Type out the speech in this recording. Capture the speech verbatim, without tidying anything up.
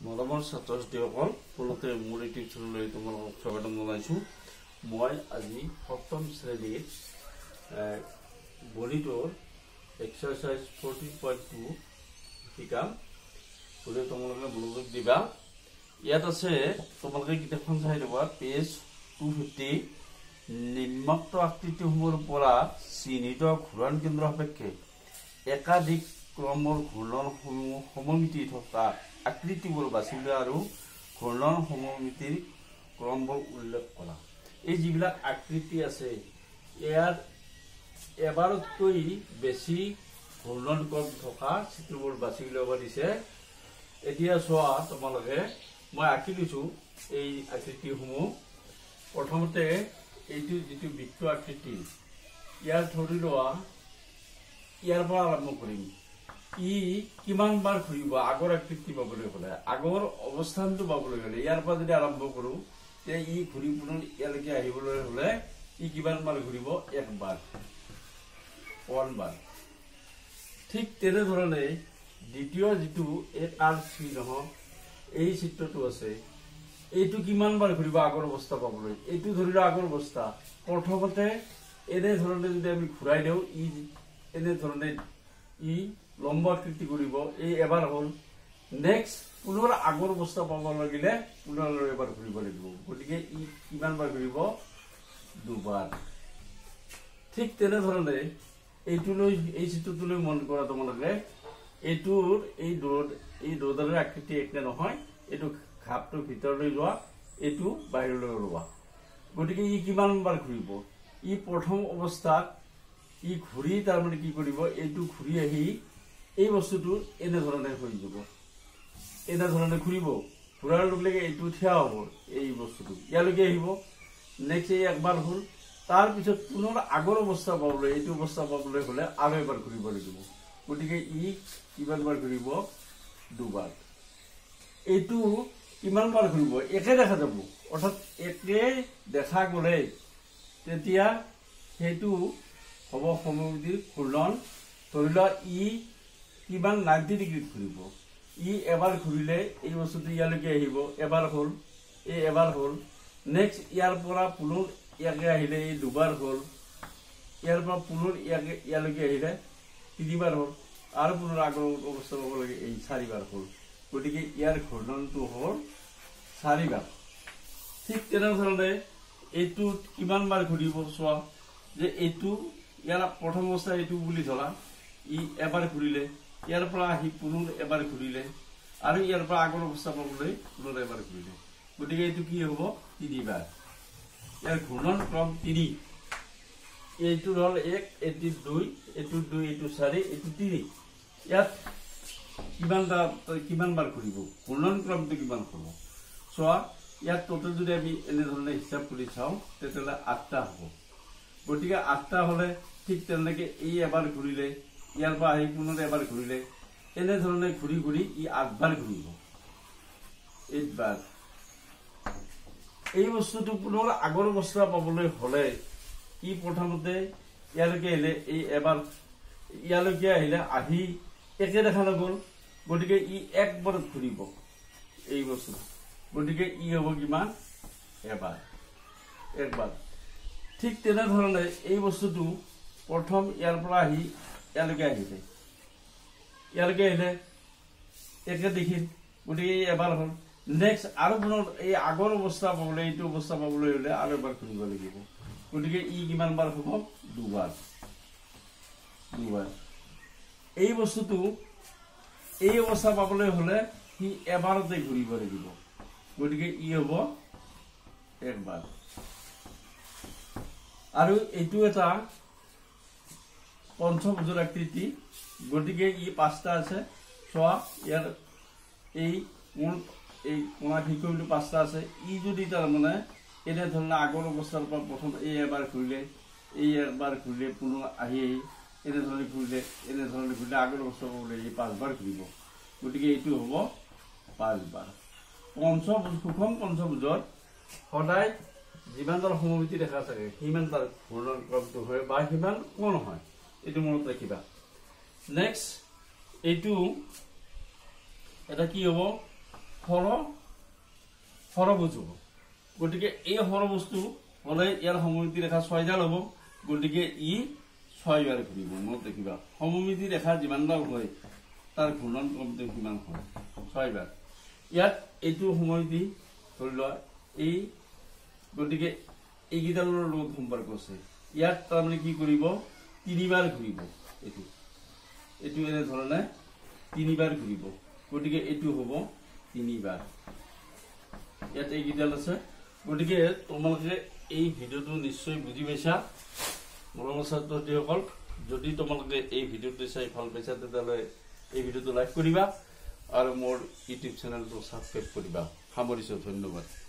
মৰমৰ ছাত্ৰ ছাত্ৰীসকল পুনতে মোৰ ইউটিউব চেনেললৈ তোমালোকক স্বাগতম জনাইছোঁ। মই আজি সপ্তম শ্ৰেণীৰ গণিতৰ এক্সাৰচাইজ ফৰ্টিন পইণ্ট টু শিকাম। গতিকে তোমালোকে মনোযোগ দিবা। ইয়াত আছে তোমালোকে কিতাপখন চাই ল'বা, পেজ টু ফিফটি। নিম্নোক্ত আকৃতিসমূহৰ পৰা চিহ্নিত ঘূৰ্ণন কেন্দ্ৰ সাপেক্ষে একাধিক ক্ৰমৰ ঘূৰ্ণনসমূহ সমমিতি থকা আকৃতিবোৰ বাছি লোৱা আৰু ঘূৰ্ণন সমমিতিৰ ক্ৰমবোৰ উল্লেখ কৰা। এই যিবিলাক আকৃতি আছে ইয়াৰ এবাৰতকৈ বেছি ঘূৰ্ণন ক্ৰম থকা চিত্ৰবোৰ বাছি ল'ব দিছে। এতিয়া চোৱা, তোমালোকে মই আঁকি দিছোঁ এই আকৃতিসমূহ। প্ৰথমতে এইটো যিটো বৃত্ত আকৃতি, ইয়াৰ ধৰি লোৱা ইয়াৰ পৰা আৰম্ভ কৰিম। ই কিমান বাৰ ঘূৰিব আগৰ আকৃতি পাবলৈ হ'লে, আগৰ অৱস্থানটো পাবলৈ হ'লে ইয়াৰ পৰা যদি আৰম্ভ কৰোঁ, তেতিয়া ই ঘূৰি পুনৰ ইয়ালৈকে আহিবলৈ হ'লে ই কিমান বাৰ ঘূৰিব? একবাৰ, ওৱান বাৰ। ঠিক তেনেধৰণে দ্বিতীয় যিটো এই কাৰ্ভ চিহ্ন এই চিত্ৰটো আছে, এইটো কিমান বাৰ ঘূৰিব আগৰ অৱস্থা পাবলৈ? এইটো ধৰি লোৱা আগৰ অৱস্থা। প্ৰথমতে এনেধৰণে যদি আমি ঘূৰাই দিওঁ, ই এনেধৰণে ই লম্ব আকৃতি কৰিব, এই এবাৰ হ'ল। নেক্সট পুনৰ আগৰ অৱস্থা পাব লাগিলে পুনৰ এবাৰ ঘূৰিব লাগিব। গতিকে ই কিমান বাৰ ঘূৰিব? দুবাৰ। ঠিক তেনেধৰণে এইটোলৈ এই চিত্ৰটোলৈ মন কৰা তোমালোকে। এইটোৰ এই দূৰত এই দূৰদাৰৰ আকৃতি একে নহয়। এইটো ঘাপটো ভিতৰলৈ লোৱা, এইটো বাহিৰলৈ ওলোৱা। গতিকে ই কিমান বাৰ ঘূৰিব? ই প্ৰথম অৱস্থাত ই ঘূৰি তাৰমানে কি কৰিব? এইটো ঘূৰি আহি এই বস্তুটো এনেধৰণে হৈ যাব, এনেধৰণে ঘূৰিব। ঘূৰাৰ লগে লগে এইটো থিয় হ'ব, এই বস্তুটো ইয়ালৈকে আহিব। নেক্সট এই একবাৰ হ'ল। তাৰপিছত পুনৰ আগৰ অৱস্থা পাবলৈ, এইটো অৱস্থা পাবলৈ হ'লে আৰু এবাৰ ঘূৰিব লাগিব। গতিকে ই কিমান বাৰ ঘূৰিব? দুবাৰ। এইটো কিমান বাৰ ঘূৰিব? একে দেখা যাব। অৰ্থাৎ একে দেখা গ'লে তেতিয়া সেইটো হ'ব সমমিতিৰ ঘূৰ্ণন। ধৰি লোৱা ই কিমান নাইণ্টি ডিগ্ৰীত ঘূৰিব। ই এবাৰ ঘূৰিলে এই বস্তুটো ইয়ালৈকে আহিব, এবাৰ হ'ল, এই এবাৰ হ'ল। নেক্সট ইয়াৰ পৰা পুনৰ ইয়াকে আহিলে এই দুবাৰ হ'ল। ইয়াৰ পৰা পুনৰ ইয়াকে ইয়ালৈকে আহিলে তিনিবাৰ হ'ল, আৰু পুনৰ আগৰ অৱস্থা পাব লাগে, এই চাৰিবাৰ হ'ল। গতিকে ইয়াৰ ঘূৰ্ণনটো হ'ল চাৰিবাৰ। ঠিক তেনেধৰণে এইটোত কিমান বাৰ ঘূৰিব চোৱা, যে এইটো ইয়াৰ প্ৰথম অৱস্থা এইটো বুলি ধৰা, ই এবাৰ ঘূৰিলে, ইয়াৰ পৰা আহি পুনৰ এবাৰ ঘূৰিলে, আৰু ইয়াৰ পৰা আগৰ অৱস্থা পাবলৈ পুনৰ এবাৰ ঘূৰিলে। গতিকে এইটো কি হ'ব? তিনিবাৰ। ইয়াৰ ঘূৰ্ণন ক্ৰম তিনি। এইটো হ'ল এক, এইটো দুই, এইটো দুই, এইটো চাৰি, এইটো তিনি। ইয়াত কিমানটা কিমান বাৰ ঘূৰিব? ঘূৰ্ণন ক্ৰমটো কিমান হ'ব চোৱা। ইয়াত টোটেল যদি আমি এনেধৰণে হিচাপ কৰি চাওঁ, তেতিয়াহ'লে আঠটা হ'ব। গতিকে আঠটা হ'লে ঠিক তেনেকৈ এই এবাৰ ঘূৰিলে, ইয়াৰ পৰা আহি পুনৰ এবাৰ ঘূৰিলে, এনেধৰণে ঘূৰি ঘূৰি ই আঠবাৰ ঘূৰিব, এইটবাৰ। এই বস্তুটো পুনৰ আগৰ অৱস্থা পাবলৈ হ'লে ই প্ৰথমতে ইয়ালৈকে আহিলে, এই এবাৰ ইয়ালৈকে আহিলে, আহি একে দেখা নগ'ল। গতিকে ই একবাৰত ঘূৰিব এই বস্তুটো। গতিকে ই হ'ব কিমান? এবাৰ, একবাৰ। ঠিক তেনেধৰণে এই বস্তুটো প্ৰথম ইয়াৰ পৰা আহি ইয়ালৈকে আহিলে, ইয়ালৈকে আহিলে একে দেখিল। গতিকে এই এবাৰ হ'ল। নেক্সট আৰু পুনৰ এই আগৰ অৱস্থা পাবলৈ, এইটো অৱস্থা পাবলৈ হ'লে আৰু এবাৰ ঘূৰিব লাগিব। গতিকে ই কিমান বাৰ হ'ব? দুবাৰ, দুবাৰ। এই বস্তুটো এই অৱস্থা পাবলৈ হ'লে সি এবাৰতে ঘূৰিব লাগিব। গতিকে ই হ'ব একবাৰ। আৰু এইটো এটা পঞ্চভুজৰ আকৃতি। গতিকে ই পাঁচটা আছে। চোৱা, ইয়াৰ এই কোণ, এই কোণা শিকলিটো পাঁচটা আছে। ই যদি তাৰমানে এনেধৰণে আগৰ অৱস্থাৰ পৰা প্ৰথম এই এবাৰ ঘূৰিলে, এই এবাৰ ঘূৰিলে, পুনৰ আহি আহি এনেধৰণে ঘূৰিলে, এনেধৰণে ঘূৰিলে, আগৰ অৱস্থা পাবলৈ এই পাঁচবাৰ ঘূৰিব। গতিকে এইটো হ'ব পাঁচবাৰ। পঞ্চভুজ, সুষম পঞ্চভুজত সদায় যিমানদাৰ সমমিতি দেখা থাকে সিমান তাৰ ঘূৰ্ণন ক্ৰমটো হয় বা সিমান কোণ হয়, এইটো মনত ৰাখিবা। নেক্সট এইটো এটা কি হ'ব? সৰ সৰভুজ হ'ব গতিকে এই সৰভুজটো হ'লে ইয়াৰ সমমিতি ৰেখা ছয়ডাল হ'ব গতিকে ই ছয়বাৰ ঘূৰিব মনত ৰাখিবা সমমিতি ৰেখা যিমানডাল হয় তাৰ ঘূৰ্ণন কমতে কিমান হয় ছয়বাৰ ইয়াত এইটো সমমিতি ধৰি লোৱা এই গতিকে এইকেইডালৰ লগত সম্পৰ্ক আছে ইয়াত তাৰমানে কি কৰিব তিনিবাৰ ঘূৰিব এইটো এইটো এনে ধৰণে তিনিবাৰ ঘূৰিব গতিকে এইটো হ'ব তিনিবাৰ ইয়াত এইকেইডাল আছে গতিকে তোমালোকে এই ভিডিঅ'টো নিশ্চয় বুজি পাইছা মৰমৰ ছাত্ৰ ছাত্ৰীসকল যদি তোমালোকে এই ভিডিঅ'টো চাই ভাল পাইছা তেতিয়াহ'লে এই ভিডিঅ'টো লাইক কৰিবা আৰু মোৰ ইউটিউব চেনেলটো ছাবস্ক্ৰাইব কৰিবা সামৰিছোঁ ধন্যবাদ।